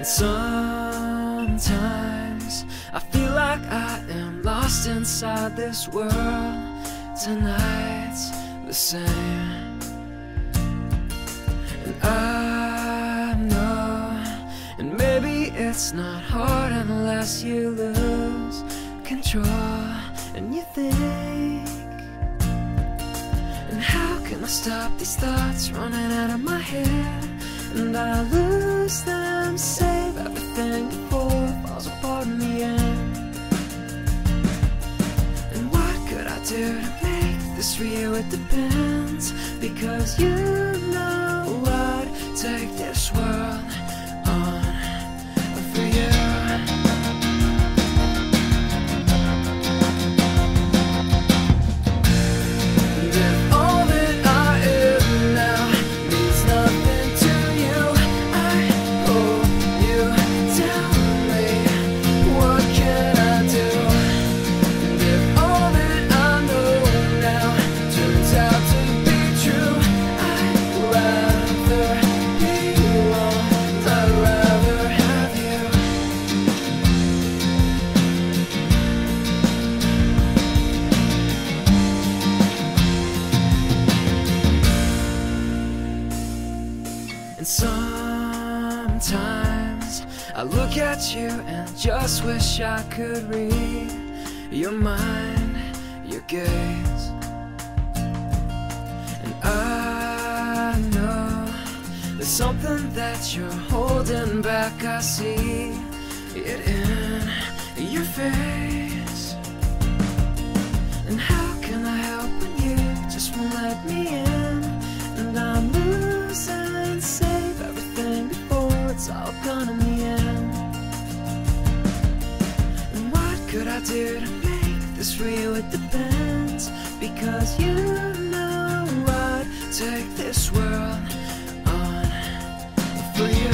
Sometimes I feel like I am lost inside this world. Tonight's the same, and I know, and maybe it's not hard unless you lose control and you think, and how can I stop these thoughts running out of my head? And I lose them, save everything before it falls apart in the end. And what could I do to make this real? It depends, because you know I'd take this world on for you. And sometimes I look at you and just wish I could read your mind, your gaze. And I know there's something that you're holding back. I see it in your face. And how can I help when you just won't let me in? And I'm losing, save everything before it's all gone in the end. And what could I do to make this real? It depends, because you know I'd take this world on for you.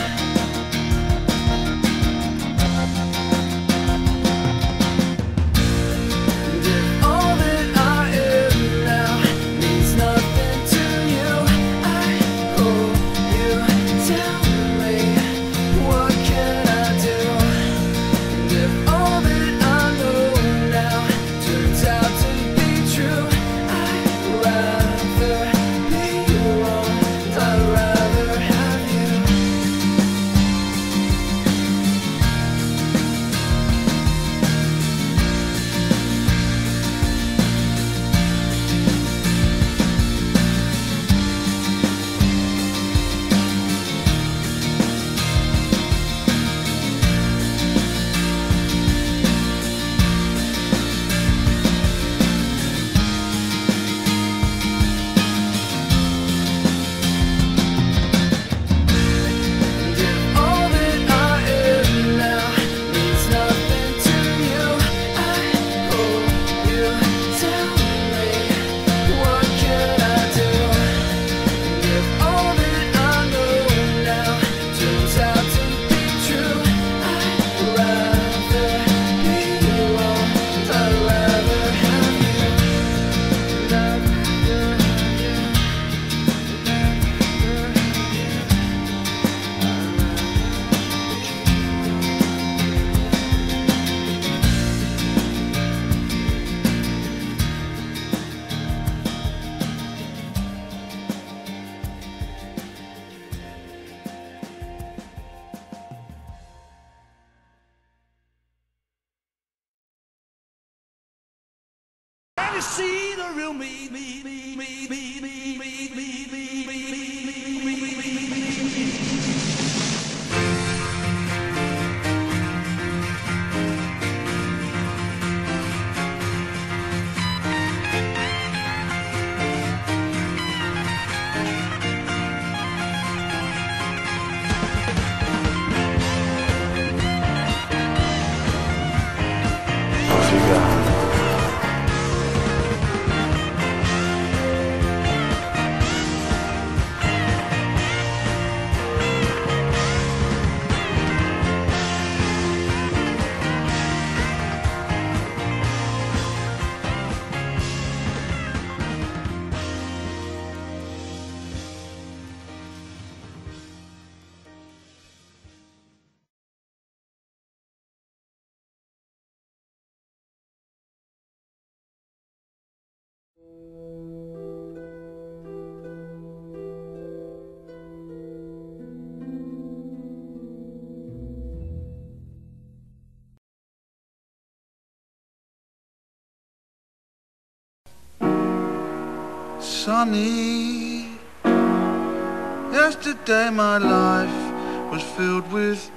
You see the real me. Sunny, yesterday my life was filled with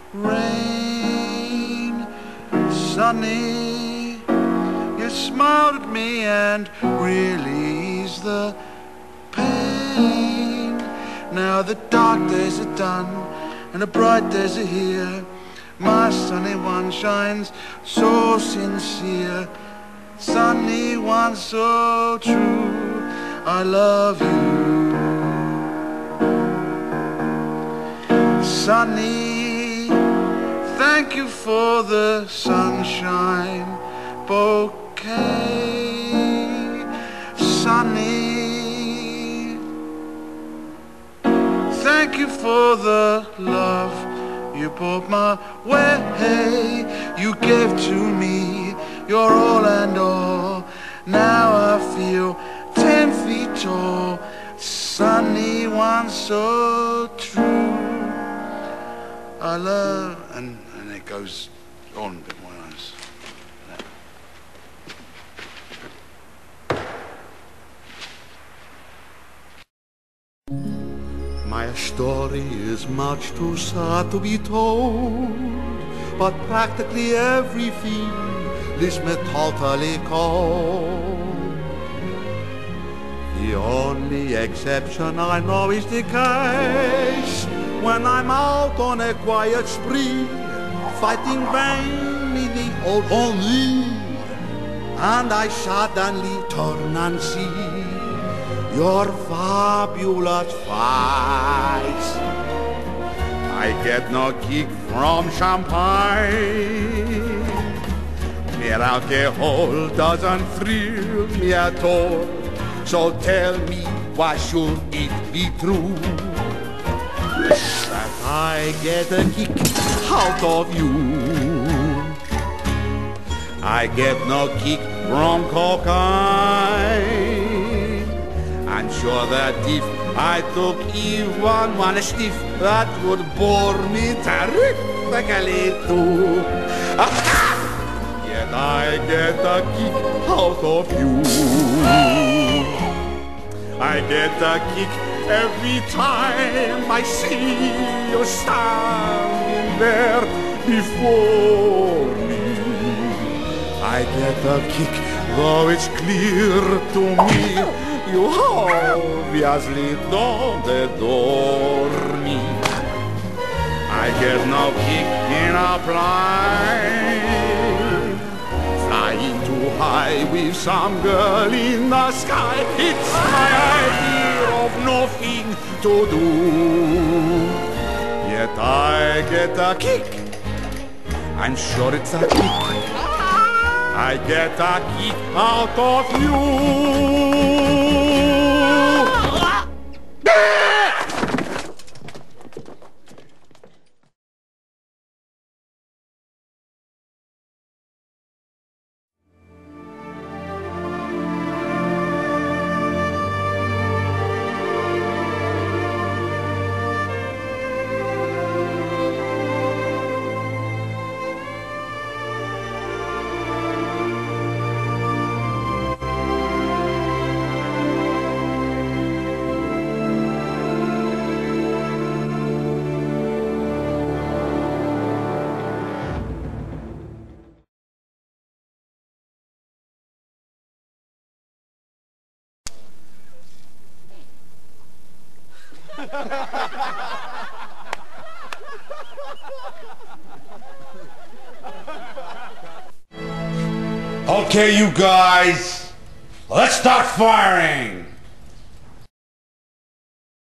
rain. Sunny, you smiled at me and really eased the pain. Now the dark days are done and the bright days are here. My sunny one shines so sincere. Sunny one so true, I love you. Sunny, thank you for the sunshine bouquet. Sunny, thank you for the love you brought my way. You gave to me your all and all. Now I feel 10 feet tall. Sunny one so true, I love. And it goes on a bit more nice. My story is much too sad to be told, but practically everything leaves me totally cold. The only exception I know is the case when I'm out on a quiet spree, fighting vainly the old ennui, and I suddenly turn and see your fabulous face. I get no kick from champagne. Mere alcohol doesn't thrill me at all. So tell me, why should it be true that I get a kick out of you? I get no kick from cocaine. I'm sure that if I took even one stiff, that would bore me terrifically too. Yet I get a kick out of you. I get a kick every time I see you standing there before me. I get a kick, though it's clear to me you obviously don't adore me. I get no kick in a plane, flying too high with some girl in the sky. It's my idea of nothing to do. Yet I get a kick, I'm sure it's a kick. I get a kick out of you. Okay, you guys, let's start firing!